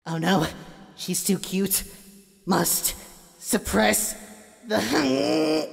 Oh no, she's too cute. Must suppress the